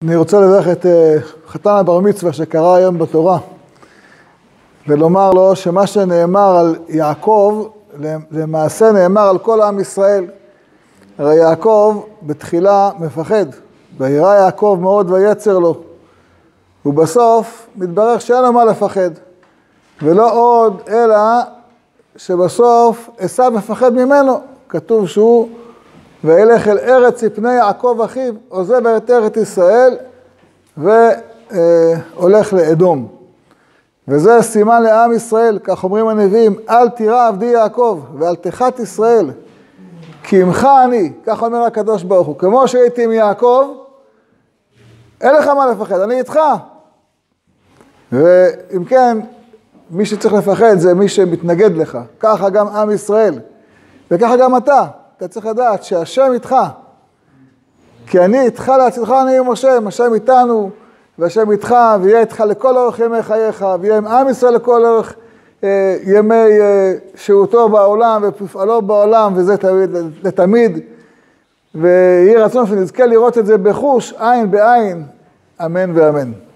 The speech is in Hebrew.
אני רוצה לברך את חתן הבר מצווה שקרא היום בתורה, ולומר לו שמה שנאמר על יעקב, למעשה נאמר על כל עם ישראל. הרי יעקב בתחילה מפחד, וירא יעקב מאוד ויצר לו, ובסוף מתברר שאין לו מה לפחד, ולא עוד אלא שבסוף עשיו מפחד ממנו. כתוב שהוא וילך אל ארץ מפני יעקב אחיו, עוזב את ארץ ישראל והולך לאדום. וזה סימן לעם ישראל, כך אומרים הנביאים, אל תירא עבדי יעקב ואל תחת ישראל, כי עמך אני, כך אומר הקדוש ברוך הוא, כמו שהייתי עם יעקב, אין לך מה לפחד, אני איתך. ואם כן, מי שצריך לפחד זה מי שמתנגד לך, ככה גם עם ישראל, וככה גם אתה. אתה צריך לדעת שהשם איתך, כי אני איתך להצילך, אני עם השם איתנו, והשם איתך, ויהיה איתך לכל אורך ימי חייך, ויהיה עם עם ישראל לכל אורך ימי שהותו בעולם, ופעלו בעולם, וזה לתמיד, ויהי רצון שנזכה לראות את זה בחוש, עין בעין, אמן ואמן.